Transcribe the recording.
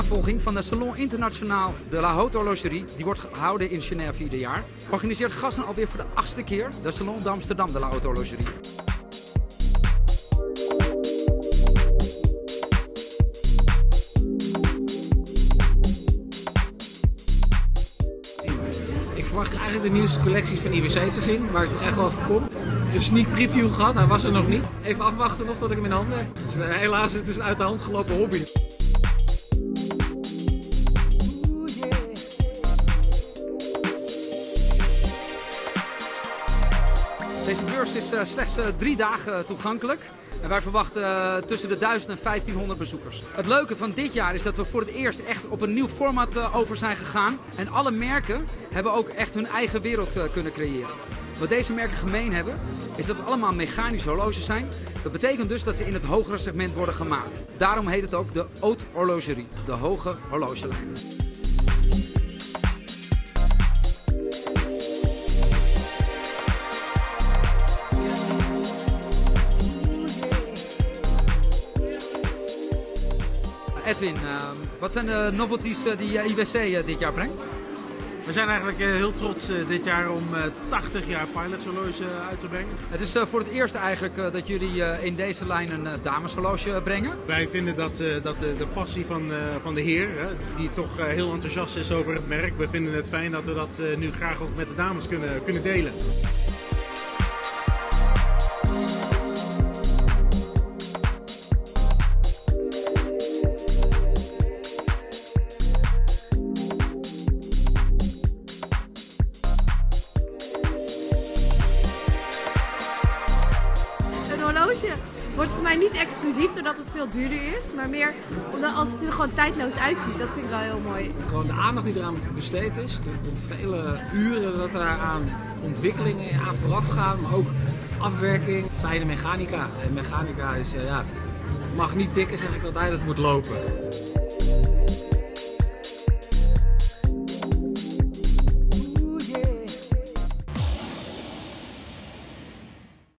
opvolging van de Salon International de la Haute Horlogerie. Die wordt gehouden in Genève ieder jaar. Organiseert Gassen alweer voor de 8e keer de Salon d'Amsterdam de la Haute Horlogerie. Ik verwacht eigenlijk de nieuwste collecties van IWC te zien, waar ik toch echt wel voor kom. Een sneak preview gehad, hij was er nog niet. Even afwachten nog tot ik hem in handen heb. Dus, helaas, het is een uit de hand gelopen hobby. Deze beurs is slechts 3 dagen toegankelijk. En wij verwachten tussen de 1000 en 1500 bezoekers. Het leuke van dit jaar is dat we voor het eerst echt op een nieuw format over zijn gegaan. En alle merken hebben ook echt hun eigen wereld kunnen creëren. Wat deze merken gemeen hebben, is dat het allemaal mechanische horloges zijn. Dat betekent dus dat ze in het hogere segment worden gemaakt. Daarom heet het ook de Haute Horlogerie, de hoge horlogelijn. Edwin, wat zijn de novelties die IWC dit jaar brengt? We zijn eigenlijk heel trots dit jaar om 80 jaar Pilots horloge uit te brengen. Het is voor het eerst eigenlijk dat jullie in deze lijn een dameshorloge brengen. Wij vinden dat de passie van de heer, die toch heel enthousiast is over het merk, we vinden het fijn dat we dat nu graag ook met de dames kunnen delen. Een horloge wordt voor mij niet exclusief doordat het veel duurder is, maar meer omdat als het er gewoon tijdloos uitziet. Dat vind ik wel heel mooi. Gewoon de aandacht die eraan besteed is, de vele uren dat er aan ontwikkelingen aan vooraf gaan, maar ook afwerking, fijne mechanica. En mechanica is, mag niet tikken, zeg ik altijd, het moet lopen.